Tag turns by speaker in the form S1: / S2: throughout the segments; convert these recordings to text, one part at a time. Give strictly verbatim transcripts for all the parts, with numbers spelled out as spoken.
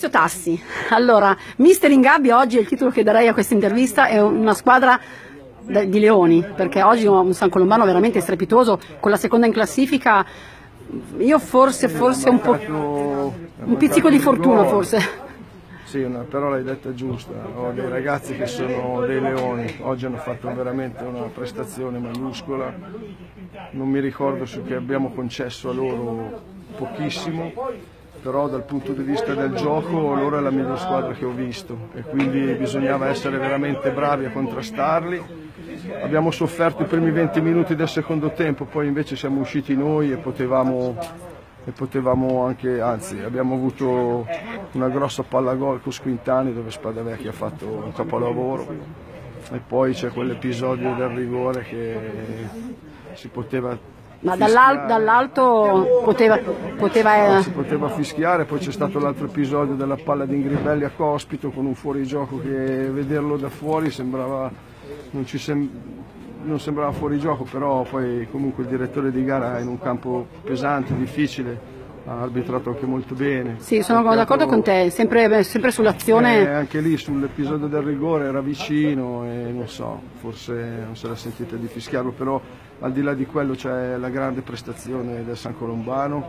S1: Maurizio Tassi, allora, Mister Ingabbia oggi è il titolo che darei a questa intervista, è una squadra di leoni, perché oggi ho un San Colombano veramente strepitoso, con la seconda in classifica, io forse, forse un po', un pizzico di fortuna forse.
S2: Sì, una parola hai detta giusta, ho dei ragazzi che sono dei leoni, oggi hanno fatto veramente una prestazione maiuscola, non mi ricordo su che abbiamo concesso a loro pochissimo, però dal punto di vista del gioco loro è la miglior squadra che ho visto e quindi bisognava essere veramente bravi a contrastarli. Abbiamo sofferto i primi venti minuti del secondo tempo, poi invece siamo usciti noi e potevamo, e potevamo anche, anzi abbiamo avuto una grossa palla gol con Squintani dove Spadavecchia ha fatto un capolavoro e poi c'è quell'episodio del rigore che si poteva...
S1: Ma dall'alto poteva, poteva...
S2: si poteva fischiare, poi c'è stato l'altro episodio della palla di Ingribelli a Cospito con un fuorigioco che vederlo da fuori sembrava, non, ci sem non sembrava fuorigioco, però poi comunque il direttore di gara in un campo pesante, difficile, ha arbitrato anche molto bene.
S1: Sì, sono d'accordo con te, sempre, sempre sull'azione.
S2: Eh, anche lì sull'episodio del rigore era vicino e non so, forse non se l'ha sentita di fischiarlo, però al di là di quello c'è la grande prestazione del San Colombano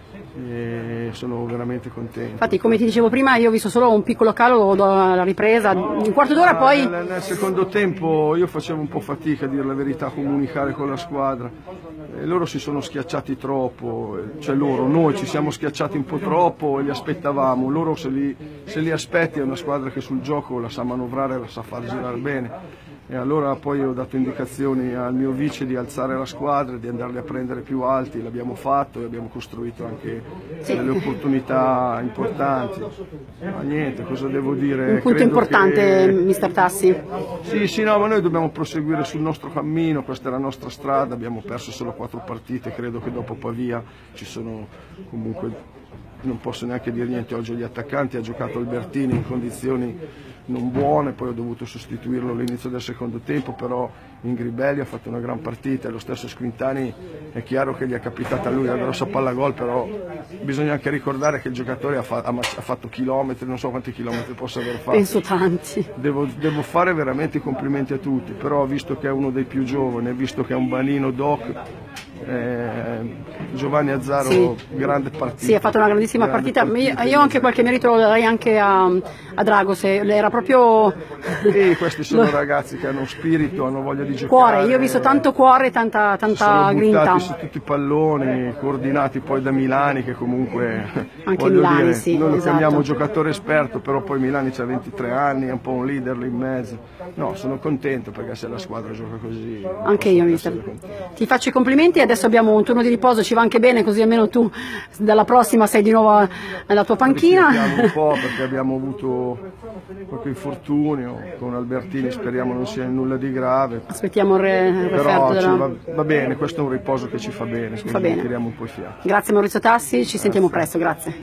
S2: e sono veramente contento.
S1: Infatti, come ti dicevo prima, io ho visto solo un piccolo calo alla ripresa, un quarto d'ora poi...
S2: Nel, nel secondo tempo io facevo un po' fatica a dire la verità, a comunicare con la squadra. E loro si sono schiacciati troppo, cioè loro, noi ci siamo schiacciati un po' troppo e li aspettavamo, loro se li, se li aspetti è una squadra che sul gioco la sa manovrare, la sa far girare bene. E allora poi ho dato indicazioni al mio vice di alzare la squadra, di andarli a prendere più alti, l'abbiamo fatto e abbiamo costruito anche sì. delle opportunità importanti. Ma niente, cosa devo dire?
S1: Un punto
S2: Credo
S1: importante,
S2: che...
S1: mister Tassi.
S2: Sì, sì, no, ma noi dobbiamo proseguire sul nostro cammino, questa è la nostra strada, abbiamo perso solo quattro partite, credo che dopo Pavia ci sono comunque... Non posso neanche dire niente oggi agli attaccanti, ha giocato Albertini in condizioni non buone, poi ho dovuto sostituirlo all'inizio del secondo tempo, però Ingribelli ha fatto una gran partita e lo stesso Squintani è chiaro che gli è capitata a lui la grossa palla gol, però bisogna anche ricordare che il giocatore ha, fa ha, ha fatto chilometri, non so quanti chilometri possa aver fatto.
S1: Penso tanti.
S2: Devo, devo fare veramente i complimenti a tutti, però visto che è uno dei più giovani, visto che è un banino doc, Eh, Giovanni Azzaro, sì. grande partita.
S1: Sì, ha fatto una grandissima partita. partita. Io, io anche qualche merito lo darei anche a, a Drago, se era proprio...
S2: Sì, questi sono ragazzi che hanno spirito, hanno voglia di giocare.
S1: Cuore, io ho visto tanto cuore e tanta, tanta
S2: si
S1: grinta.
S2: Sono buttati su tutti i palloni, coordinati poi da Milani, che comunque...
S1: Anche Milani,
S2: dire,
S1: sì,
S2: noi lo
S1: esatto.
S2: chiamiamo giocatore esperto, però poi Milani ha ventitré anni, è un po' un leader lì in mezzo. No, sono contento perché se la squadra gioca così...
S1: Anche io, mister. Ti faccio i complimenti e adesso abbiamo un turno di riposo, ci va anche bene, così almeno tu dalla prossima sei di nuovo nella tua panchina.
S2: Un po' perché abbiamo avuto qualche infortunio con Albertini, speriamo non sia nulla di grave.
S1: Aspettiamo il, re, il
S2: Però
S1: referto della...
S2: va, va bene, questo è un riposo che ci fa bene,
S1: ci fa bene.
S2: Tiriamo un po' i fiati.
S1: Grazie Maurizio Tassi, ci sentiamo presto, grazie.